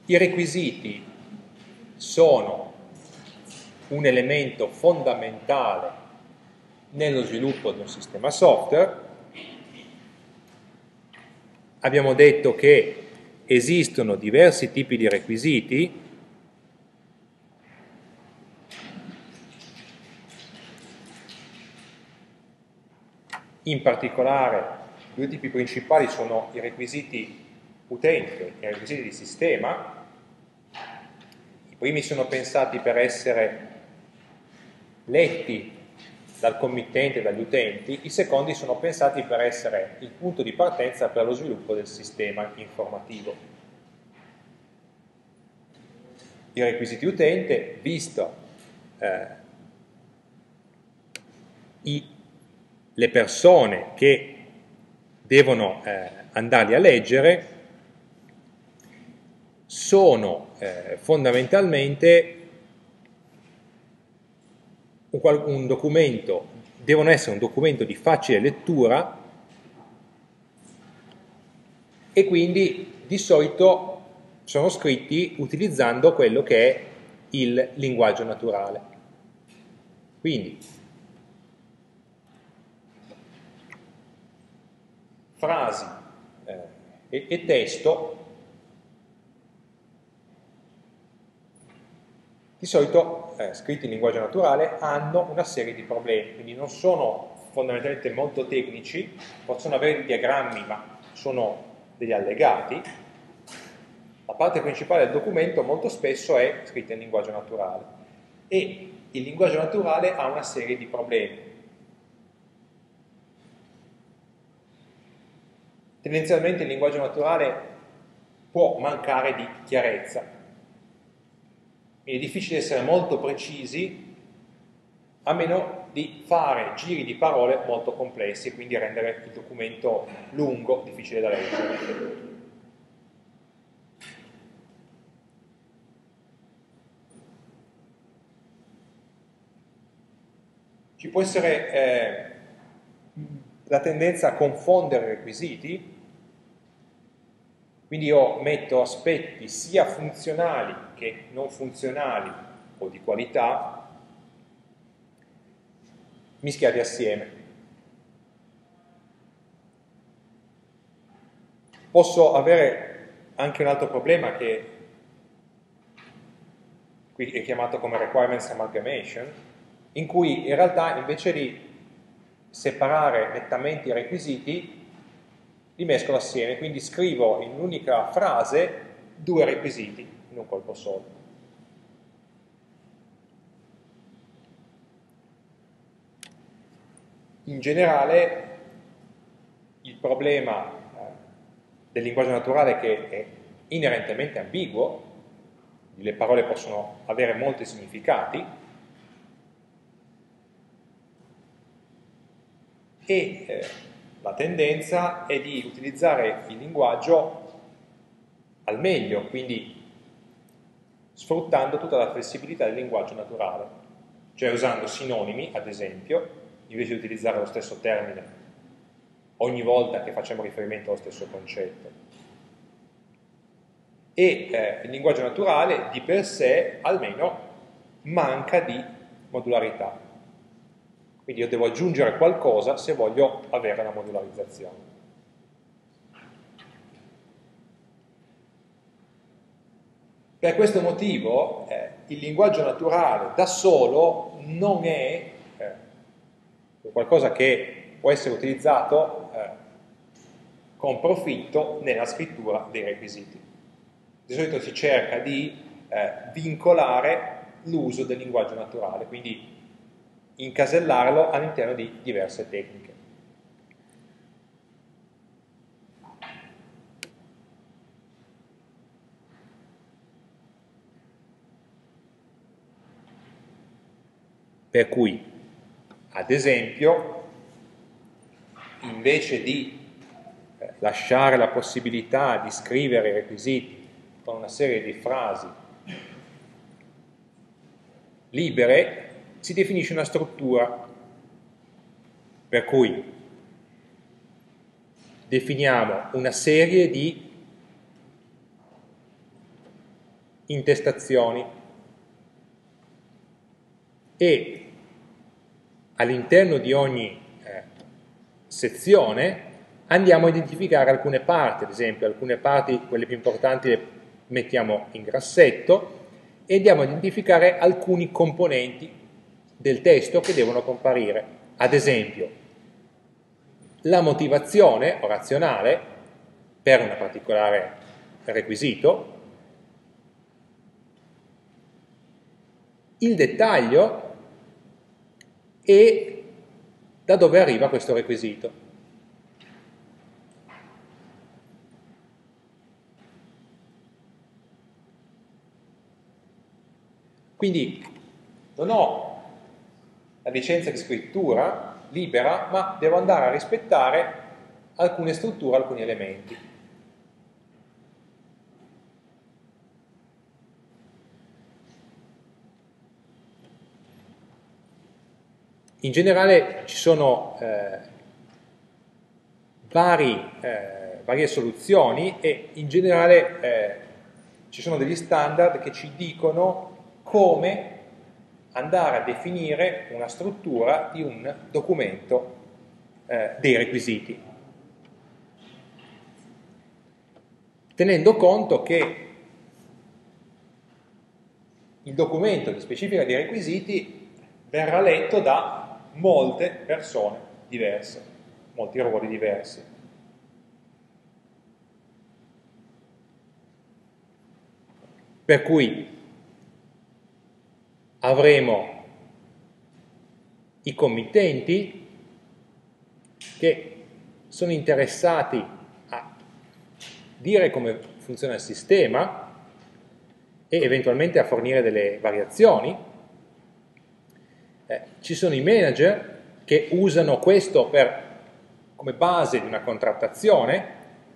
I requisiti sono un elemento fondamentale nello sviluppo di un sistema software. Abbiamo detto che esistono diversi tipi di requisiti. In particolare, due tipi principali sono i requisiti utente e i requisiti di sistema. I primi sono pensati per essere letti dal committente e dagli utenti, i secondi sono pensati per essere il punto di partenza per lo sviluppo del sistema informativo. I requisiti utente, visto le persone che devono andarli a leggere, sono fondamentalmente un documento, devono essere un documento di facile lettura e quindi di solito sono scritti utilizzando quello che è il linguaggio naturale. Quindi frasi e testo di solito scritti in linguaggio naturale hanno una serie di problemi, quindi non sono fondamentalmente molto tecnici, possono avere dei diagrammi ma sono degli allegati. La parte principale del documento molto spesso è scritta in linguaggio naturale e il linguaggio naturale ha una serie di problemi. Tendenzialmente il linguaggio naturale può mancare di chiarezza. È difficile essere molto precisi a meno di fare giri di parole molto complessi e quindi rendere il documento lungo, difficile da leggere. Ci può essere la tendenza a confondere i requisiti, quindi io metto aspetti sia funzionali che non funzionali o di qualità mischiati assieme. Posso avere anche un altro problema che qui è chiamato come requirements amalgamation, in cui in realtà invece di separare nettamente i requisiti li mescolo assieme, quindi scrivo in un'unica frase due requisiti in un colpo solo. In generale il problema del linguaggio naturale è che è inerentemente ambiguo, le parole possono avere molti significati e la tendenza è di utilizzare il linguaggio al meglio, quindi sfruttando tutta la flessibilità del linguaggio naturale, cioè usando sinonimi, ad esempio, invece di utilizzare lo stesso termine ogni volta che facciamo riferimento allo stesso concetto. E il linguaggio naturale di per sé almeno manca di modularità. Quindi io devo aggiungere qualcosa se voglio avere la modularizzazione. Per questo motivo il linguaggio naturale da solo non è qualcosa che può essere utilizzato con profitto nella scrittura dei requisiti. Di solito si cerca di vincolare l'uso del linguaggio naturale, quindi incasellarlo all'interno di diverse tecniche. Per cui, ad esempio, invece di lasciare la possibilità di scrivere i requisiti con una serie di frasi libere, si definisce una struttura, per cui definiamo una serie di intestazioni e all'interno di ogni sezione andiamo a identificare alcune parti, ad esempio alcune parti, quelle più importanti, le mettiamo in grassetto e andiamo a identificare alcuni componenti del testo che devono comparire. Ad esempio, la motivazione o razionale per un particolare requisito, il dettaglio e da dove arriva questo requisito. Quindi non ho la licenza di scrittura libera, ma devo andare a rispettare alcune strutture, alcuni elementi. In generale ci sono varie soluzioni e in generale ci sono degli standard che ci dicono come andare a definire una struttura di un documento dei requisiti, tenendo conto che il documento di specifica dei requisiti verrà letto da molte persone diverse, molti ruoli diversi. Per cui avremo i committenti che sono interessati a dire come funziona il sistema e eventualmente a fornire delle variazioni. Ci sono i manager che usano questo come base di una contrattazione.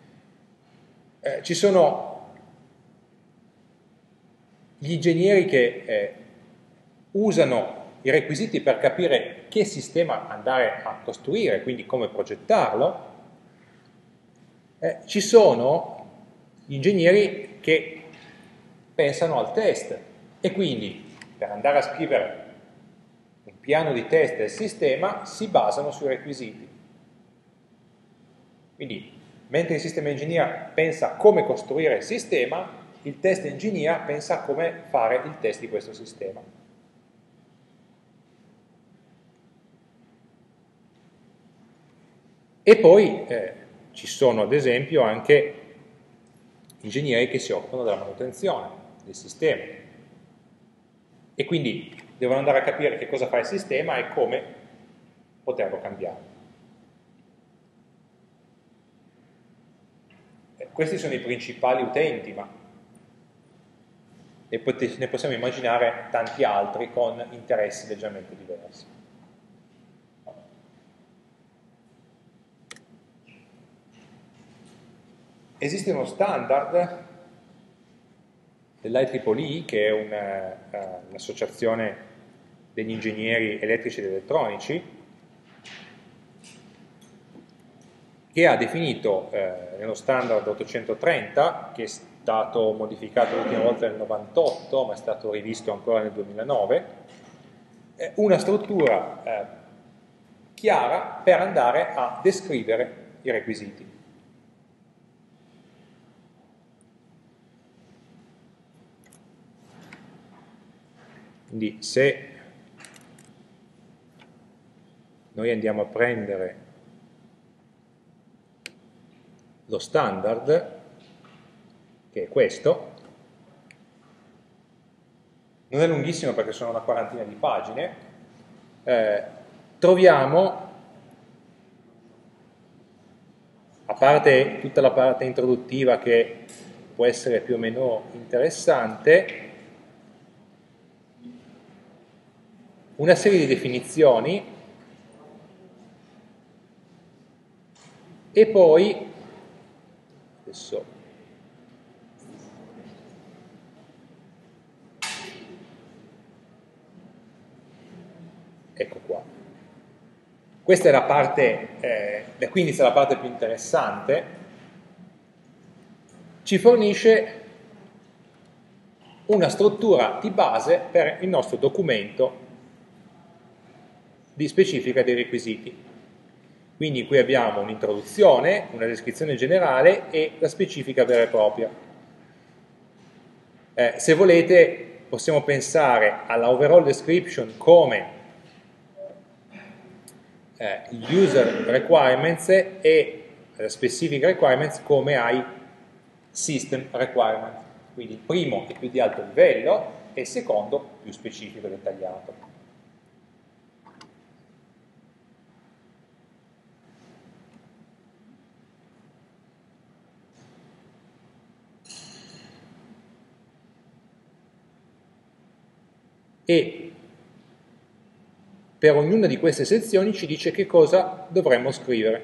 Ci sono gli ingegneri che usano i requisiti per capire che sistema andare a costruire, quindi come progettarlo. Ci sono gli ingegneri che pensano al test e quindi per andare a scrivere un piano di test del sistema si basano sui requisiti. Quindi mentre il system engineer pensa a come costruire il sistema, il test engineer pensa a come fare il test di questo sistema. E poi ci sono ad esempio anche ingegneri che si occupano della manutenzione del sistema e quindi devono andare a capire che cosa fa il sistema e come poterlo cambiare. Questi sono i principali utenti, ma ne possiamo immaginare tanti altri con interessi leggermente diversi. Esiste uno standard dell'IEEE, che è un'associazione degli ingegneri elettrici ed elettronici, che ha definito nello standard 830, che è stato modificato l'ultima volta nel 98, ma è stato rivisto ancora nel 2009, una struttura chiara per andare a descrivere i requisiti. Quindi se noi andiamo a prendere lo standard, che è questo, non è lunghissimo perché sono una quarantina di pagine, troviamo, a parte tutta la parte introduttiva che può essere più o meno interessante, una serie di definizioni e poi, adesso, ecco qua, questa è la parte, quindi questa è la parte più interessante, ci fornisce una struttura di base per il nostro documento di specifica dei requisiti. Quindi qui abbiamo un'introduzione, una descrizione generale e la specifica vera e propria. Se volete possiamo pensare alla overall description come gli user requirements e alla specific requirements come ai system requirements. Quindi il primo è più di alto livello e il secondo più specifico e dettagliato. E per ognuna di queste sezioni ci dice che cosa dovremmo scrivere,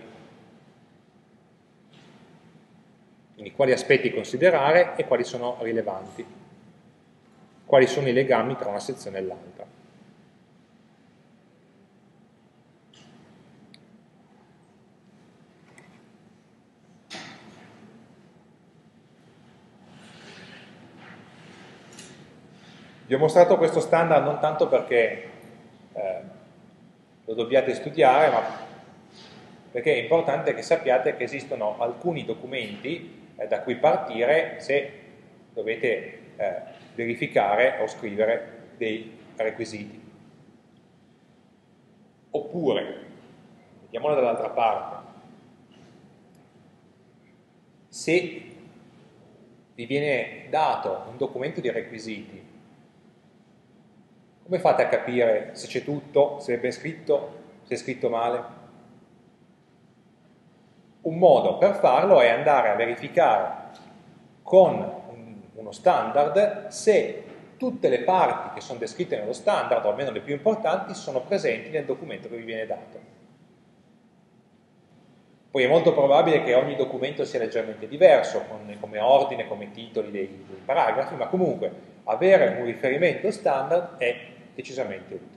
quindi quali aspetti considerare e quali sono rilevanti, quali sono i legami tra una sezione e l'altra. Vi ho mostrato questo standard non tanto perché lo dobbiate studiare, ma perché è importante che sappiate che esistono alcuni documenti da cui partire se dovete verificare o scrivere dei requisiti. Oppure, vediamola dall'altra parte, se vi viene dato un documento di requisiti, come fate a capire se c'è tutto, se è ben scritto, se è scritto male? Un modo per farlo è andare a verificare con uno standard se tutte le parti che sono descritte nello standard, o almeno le più importanti, sono presenti nel documento che vi viene dato. Poi è molto probabile che ogni documento sia leggermente diverso, come ordine, come titoli dei paragrafi, ma comunque avere un riferimento standard è decisamente utile.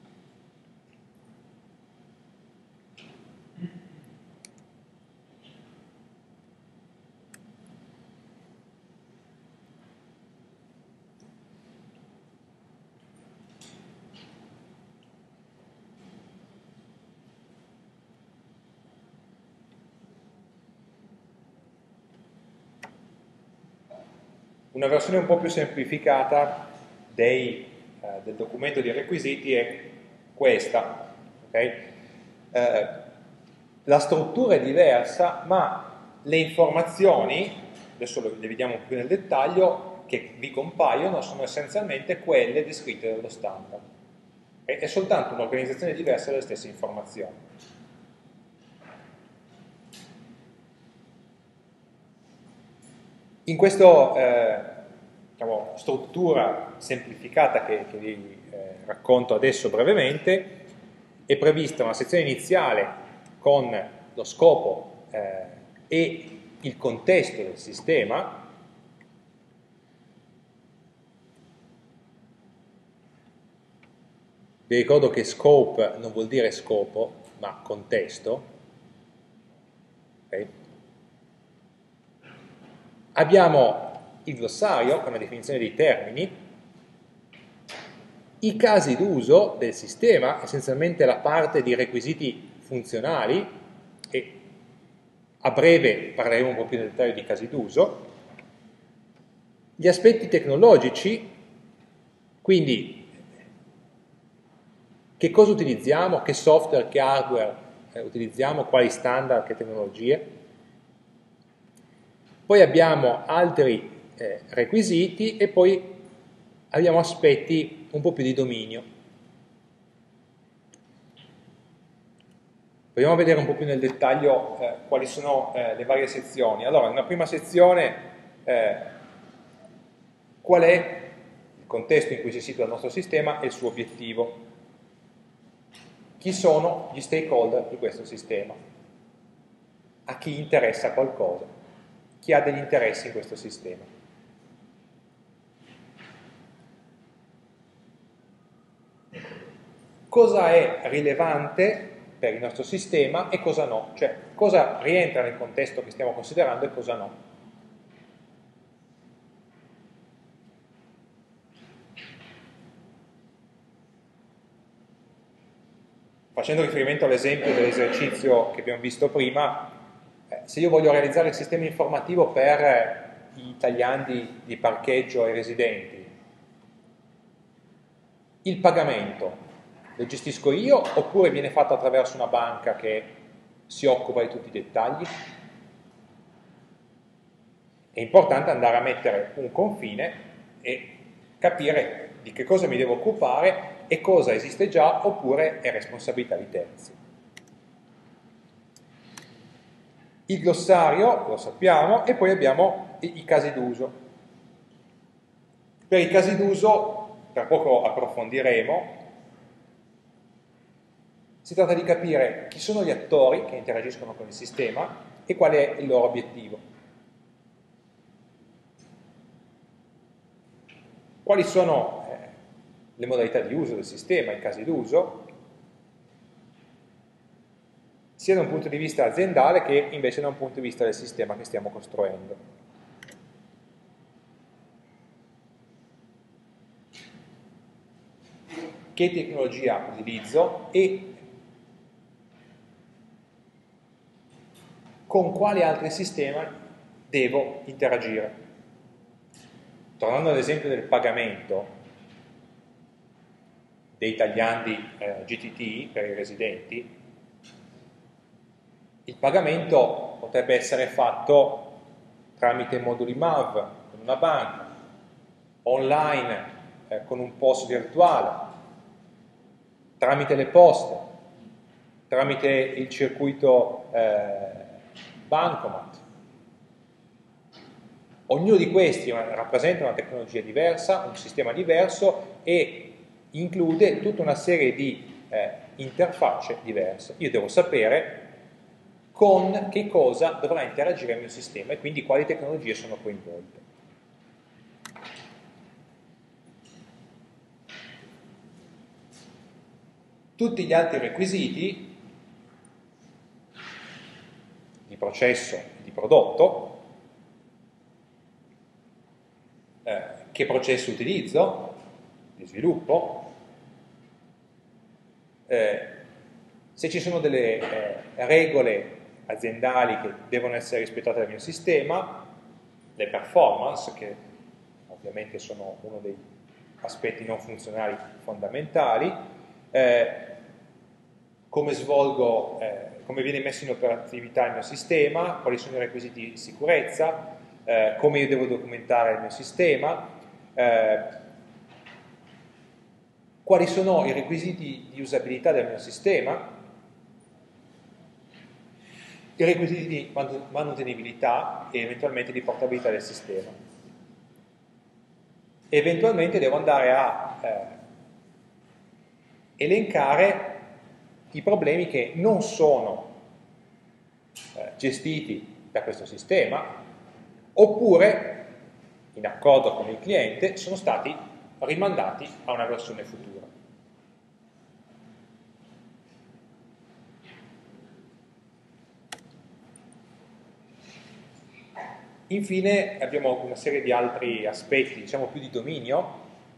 Una versione un po' più semplificata del documento di requisiti è questa. Okay? La struttura è diversa, ma le informazioni, adesso le vediamo più nel dettaglio, che vi compaiono sono essenzialmente quelle descritte dallo standard. È soltanto un'organizzazione diversa delle stesse informazioni. In questa diciamo, struttura semplificata che vi racconto adesso brevemente, è prevista una sezione iniziale con lo scopo e il contesto del sistema, vi ricordo che scope non vuol dire scopo, ma contesto. Okay. Abbiamo il glossario con la definizione dei termini, i casi d'uso del sistema, essenzialmente la parte di requisiti funzionali, e a breve parleremo un po' più nel dettaglio di casi d'uso, gli aspetti tecnologici, quindi che cosa utilizziamo, che software, che hardware utilizziamo, quali standard, che tecnologie. Poi abbiamo altri requisiti e poi abbiamo aspetti un po' più di dominio. Proviamo a vedere un po' più nel dettaglio quali sono le varie sezioni. Allora, in una prima sezione, qual è il contesto in cui si situa il nostro sistema e il suo obiettivo. Chi sono gli stakeholder di questo sistema? A chi interessa qualcosa? Chi ha degli interessi in questo sistema? Cosa è rilevante per il nostro sistema e cosa no? Cioè, cosa rientra nel contesto che stiamo considerando e cosa no? facendo riferimento all'esempio dell'esercizio che abbiamo visto prima, se io voglio realizzare il sistema informativo per i tagliandi di parcheggio ai residenti, il pagamento lo gestisco io oppure viene fatto attraverso una banca che si occupa di tutti i dettagli? È importante andare a mettere un confine e capire di che cosa mi devo occupare e cosa esiste già oppure è responsabilità di terzi. Il glossario lo sappiamo e poi abbiamo i casi d'uso. Per i casi d'uso, tra poco approfondiremo, si tratta di capire chi sono gli attori che interagiscono con il sistema e qual è il loro obiettivo. Quali sono le modalità di uso del sistema, i casi d'uso, sia da un punto di vista aziendale che invece da un punto di vista del sistema che stiamo costruendo. Che tecnologia utilizzo e con quale altri sistemi devo interagire. Tornando all'esempio del pagamento dei tagliandi GTT per i residenti, il pagamento potrebbe essere fatto tramite moduli MAV con una banca, online con un POS virtuale, tramite le poste, tramite il circuito bancomat. Ognuno di questi rappresenta una tecnologia diversa, un sistema diverso e include tutta una serie di interfacce diverse. Io devo sapere con che cosa dovrà interagire il mio sistema e quindi quali tecnologie sono coinvolte. Tutti gli altri requisiti di processo e di prodotto, che processo utilizzo, di sviluppo, se ci sono delle regole aziendali che devono essere rispettate dal mio sistema, le performance, che ovviamente sono uno dei aspetti non funzionali fondamentali, come svolgo, come viene messo in operatività il mio sistema, quali sono i requisiti di sicurezza, come io devo documentare il mio sistema, quali sono i requisiti di usabilità del mio sistema, i requisiti di manutenibilità e eventualmente di portabilità del sistema. Eventualmente devo andare a elencare i problemi che non sono gestiti da questo sistema oppure, in accordo con il cliente, sono stati rimandati a una versione futura. Infine abbiamo una serie di altri aspetti, diciamo più di dominio.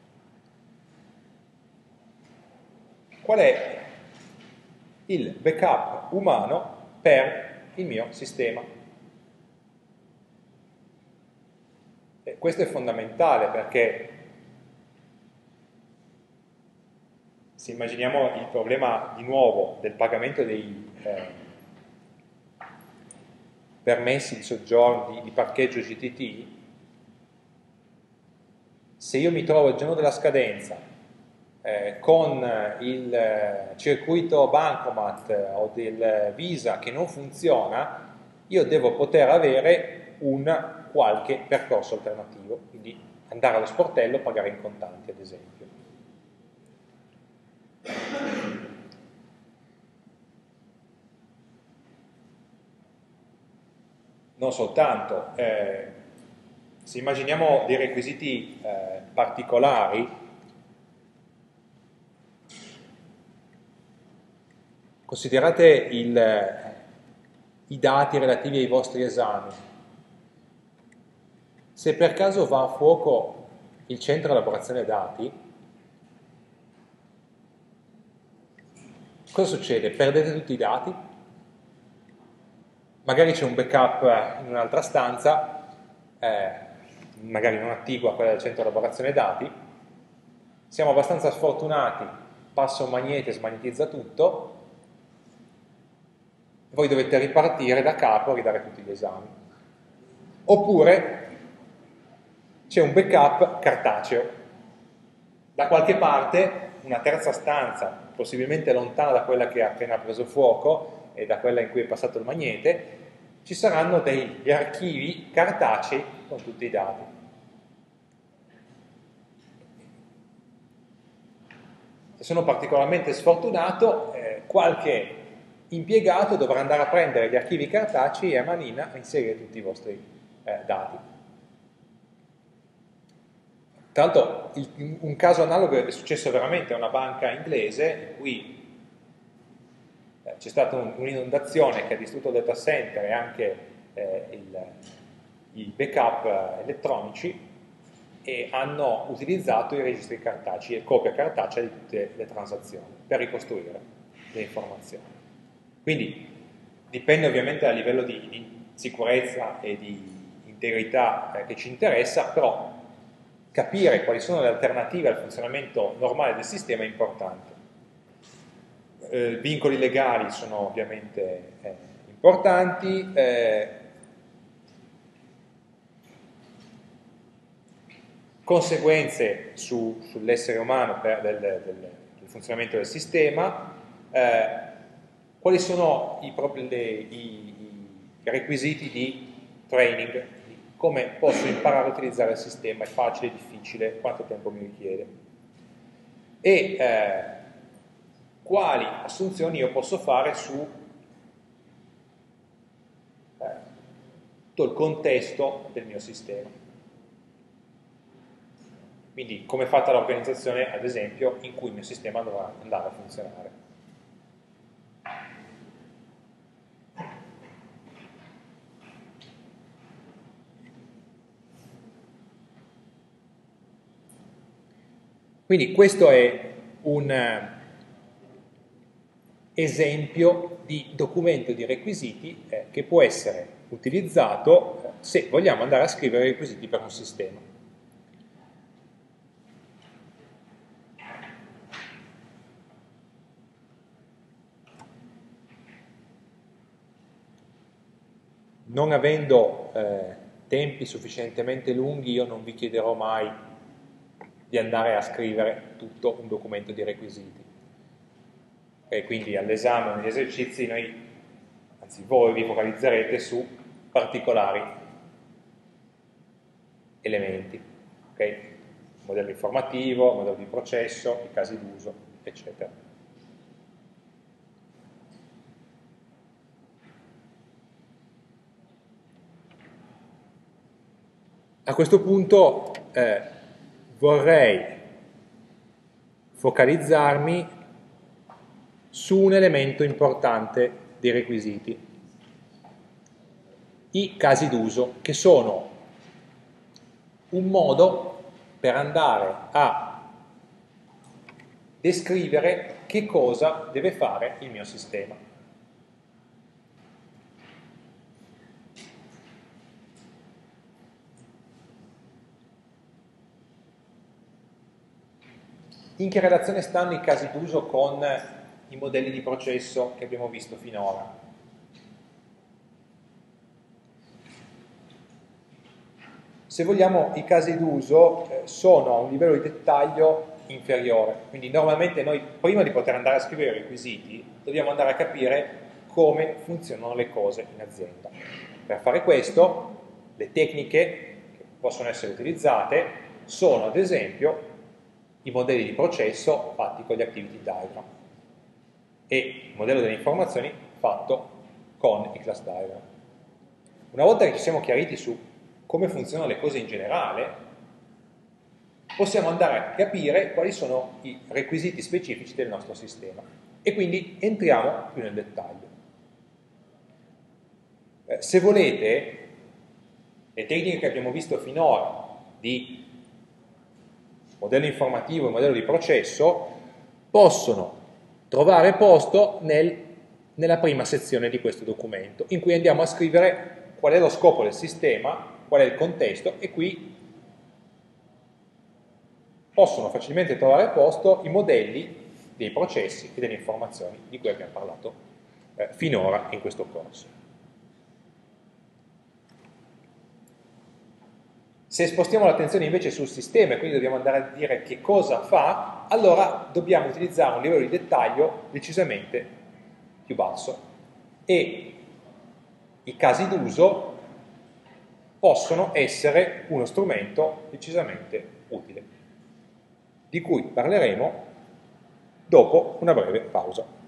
Qual è il backup umano per il mio sistema? E questo è fondamentale perché se immaginiamo il problema di nuovo del pagamento dei permessi di soggiorno di parcheggio GTT, se io mi trovo il giorno della scadenza con il circuito bancomat o del Visa che non funziona, io devo poter avere un qualche percorso alternativo, quindi andare allo sportello, pagare in contanti ad esempio. Non soltanto, se immaginiamo dei requisiti particolari, considerate i dati relativi ai vostri esami. Se per caso va a fuoco il centro di elaborazione dati, cosa succede? Perdete tutti i dati, magari c'è un backup in un'altra stanza, magari non attigua a quella del centro elaborazione dati, siamo abbastanza sfortunati, passa un magnete, smagnetizza tutto, voi dovete ripartire da capo e ridare tutti gli esami. Oppure c'è un backup cartaceo, da qualche parte, una terza stanza, possibilmente lontana da quella che ha appena preso fuoco e da quella in cui è passato il magnete, ci saranno degli archivi cartacei con tutti i dati. Se sono particolarmente sfortunato, qualche impiegato dovrà andare a prendere gli archivi cartacei e a manina a inserire tutti i vostri dati. Tra l'altro un caso analogo è successo veramente a una banca inglese in cui c'è stata un'inondazione che ha distrutto il data center e anche i backup elettronici, e hanno utilizzato i registri cartacei e copia cartacea di tutte le transazioni per ricostruire le informazioni. Quindi dipende ovviamente dal livello di sicurezza e di integrità che ci interessa, però capire quali sono le alternative al funzionamento normale del sistema è importante. Vincoli legali sono ovviamente importanti, conseguenze sull'essere umano del funzionamento del sistema, quali sono i requisiti di training, di come posso imparare a utilizzare il sistema, è facile, è difficile, quanto tempo mi richiede, e quali assunzioni io posso fare su tutto il contesto del mio sistema. Quindi come è fatta l'organizzazione, ad esempio, in cui il mio sistema dovrà andare a funzionare. Quindi questo è un esempio di documento di requisiti che può essere utilizzato se vogliamo andare a scrivere i requisiti per un sistema. Non avendo tempi sufficientemente lunghi, io non vi chiederò mai di andare a scrivere tutto un documento di requisiti. E quindi all'esame, negli esercizi, voi vi focalizzerete su particolari elementi, okay? Modello informativo, modello di processo, i casi d'uso, eccetera. A questo punto vorrei focalizzarmi su un elemento importante dei requisiti, i casi d'uso, che sono un modo per andare a descrivere che cosa deve fare il mio sistema. In che relazione stanno i casi d'uso con i modelli di processo che abbiamo visto finora? Se vogliamo, i casi d'uso sono a un livello di dettaglio inferiore, quindi normalmente noi prima di poter andare a scrivere i requisiti dobbiamo andare a capire come funzionano le cose in azienda. Per fare questo, le tecniche che possono essere utilizzate sono ad esempio i modelli di processo fatti con gli activity diagram e il modello delle informazioni fatto con i class diagram. Una volta che ci siamo chiariti su come funzionano le cose in generale, possiamo andare a capire quali sono i requisiti specifici del nostro sistema e quindi entriamo più nel dettaglio. Se volete, le tecniche che abbiamo visto finora di modello informativo e modello di processo possono trovare posto nella prima sezione di questo documento, in cui andiamo a scrivere qual è lo scopo del sistema, qual è il contesto, e qui possono facilmente trovare posto i modelli dei processi e delle informazioni di cui abbiamo parlato finora in questo corso. Se spostiamo l'attenzione invece sul sistema e quindi dobbiamo andare a dire che cosa fa, allora dobbiamo utilizzare un livello di dettaglio decisamente più basso e i casi d'uso possono essere uno strumento decisamente utile, di cui parleremo dopo una breve pausa.